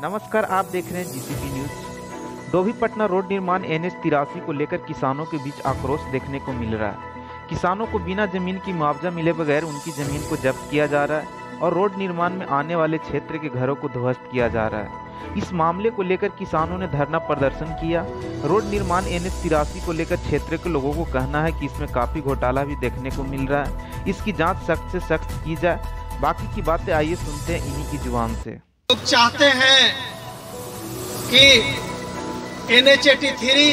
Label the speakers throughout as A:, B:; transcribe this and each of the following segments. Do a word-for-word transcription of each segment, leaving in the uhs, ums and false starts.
A: नमस्कार, आप देख रहे हैं जीसीपी न्यूज। डोभी-पटना रोड निर्माण एन एच तिरासी को लेकर किसानों के बीच आक्रोश देखने को मिल रहा है। किसानों को बिना जमीन की मुआवजा मिले बगैर उनकी जमीन को जब्त किया जा रहा है और रोड निर्माण में आने वाले क्षेत्र के घरों को ध्वस्त किया जा रहा है। इस मामले को लेकर किसानों ने धरना प्रदर्शन किया। रोड निर्माण एन एच तिरासी को लेकर क्षेत्र के लोगों को कहना है कि इसमें काफी घोटाला भी देखने को मिल रहा है। इसकी जाँच सख्त से सख्त की जाए। बाकी की बातें आइए सुनते हैं इन्हीं की जुबान से।
B: लोग चाहते हैं कि एन एच तिरासी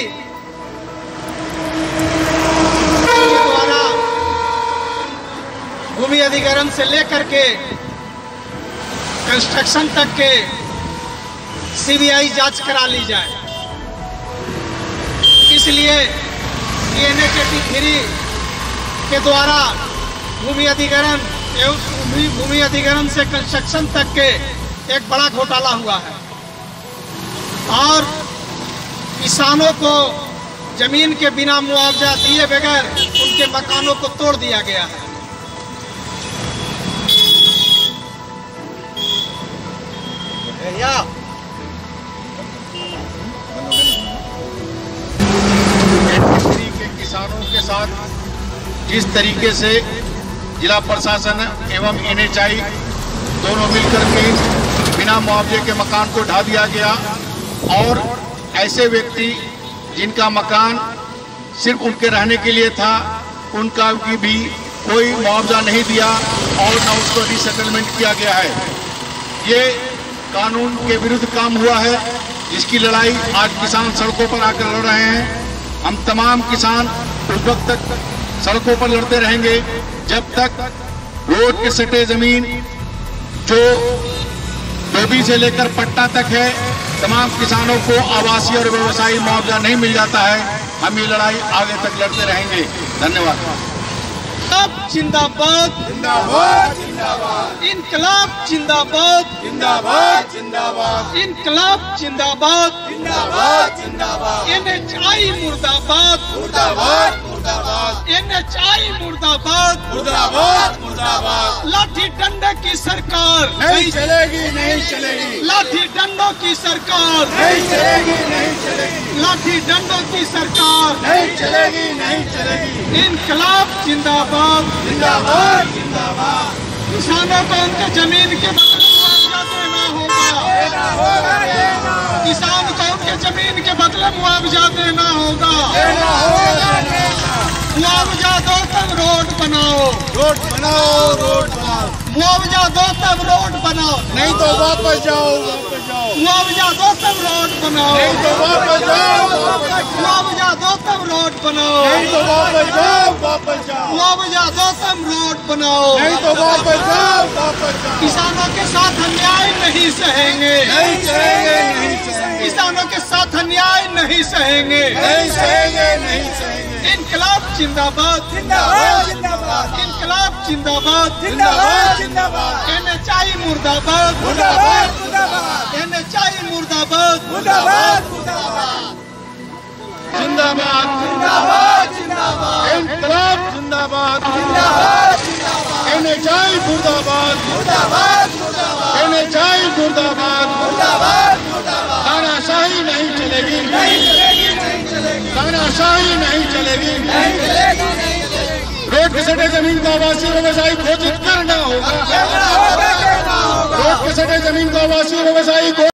B: द्वारा भूमि अधिग्रहण से लेकर के कंस्ट्रक्शन तक के सी बी आई जांच करा ली जाए। इसलिए एन एच तिरासी के द्वारा भूमि अधिग्रहण एवं भूमि अधिग्रहण से कंस्ट्रक्शन तक के एक बड़ा घोटाला हुआ है और किसानों को जमीन के बिना मुआवजा दिए बगैर उनके मकानों को तोड़ दिया गया है।
C: के किसानों के साथ जिस तरीके से जिला प्रशासन एवं एन एच आई दोनों मिलकर के बिना मुआवजे के मकान को ढा दिया गया और ऐसे व्यक्ति जिनका मकान सिर्फ उनके रहने के लिए था उनका की भी कोई मुआवजा नहीं दिया और न उसको रिसेटलमेंट किया गया है। ये कानून के विरुद्ध काम हुआ है, जिसकी लड़ाई आज किसान सड़कों पर आकर लड़ रहे हैं। हम तमाम किसान उस वक्त तक सड़कों पर लड़ते रहेंगे जब तक रोड के सटे जमीन जो डोभी से लेकर पट्टा तक है तमाम किसानों को आवासीय और व्यवसायी मुआवजा नहीं मिल जाता है। हम ये लड़ाई आगे तक लड़ते रहेंगे। धन्यवाद।
B: जिंदाबाद जिंदाबाद जिंदाबाद इनकलाब जिंदाबाद जिंदाबाद जिंदाबाद इनकलाब जिंदाबाद जिंदाबाद जिंदाबाद एन एच आई मुर्दाबाद मुर्दाबाद मुर्दाबाद एन एच आई मुर्दाबाद मुर्दाबाद मुर्दाबाद लाठी डंडे की सरकार
C: नहीं चलेगी नहीं चलेगी
B: लाठी डंडों की सरकार
C: नहीं चलेगी नहीं चलेगी
B: लाठी डंडों की सरकार
C: नहीं चलेगी नहीं चलेगी
B: इनकलाब जिंदाबाद
C: जिंदाबाद जिंदाबाद
B: किसानों को उनके जमीन के बदले मुआवजा देना होगा। किसान को उनके जमीन के बदले मुआवजा देना होगा। मुआवजा दो तब रोड बनाओ
C: रोड बनाओ रोड बनाओ
B: मुआवजा दो तब रोड बनाओ
C: नहीं तो वापस जाओ वापस जाओ
B: मुआवजा दो तब रोड बनाओ
C: नहीं तो वापस जाओ वापस जाओ
B: मुआवजा दो तब रोड बनाओ
C: नहीं तो वापस जाओ वापस जाओ
B: मुआवजा दो तब रोड बनाओ
C: नहीं तो वापस जाओ वापस जाओ
B: किसानों के साथ अन्याय नहीं सहेंगे
C: नहीं सहेंगे नहीं सहेंगे
B: किसानों के साथ अन्याय नहीं सहेंगे
C: नहीं सहेंगे नहीं सहेंगे
B: इनकलाब जिंदाबाद
C: जिंदाबाद जिंदाबाद
B: इनकलाब जिंदाबाद
C: जिंदाबाद जिंदाबाद
B: एन एच आई मुर्दाबाद
C: मुर्दाबाद मुर्दाबाद
B: एन एच आई मुर्दाबाद
C: मुर्दाबाद मुर्दाबाद जिंदाबाद जिंदाबाद जिंदाबाद इनकलाब जिंदाबाद जिंदाबाद जिंदाबाद एन एच आई मुर्दाबाद मुर्दाबाद मुर्दाबाद एन एच आई मुर्दाबाद मुर्दाबाद मुर्दाबाद तानाशाही नहीं चलेगी नहीं चलेगी नहीं चलेगी तानाशाही नहीं चलेगी नहीं चलेगी नहीं चलेगी रोड के सटे जमीन का आवासीय व्यवसायी घोषित करना होगा रोड के सटे जमीन का आवासीय व्यवसायी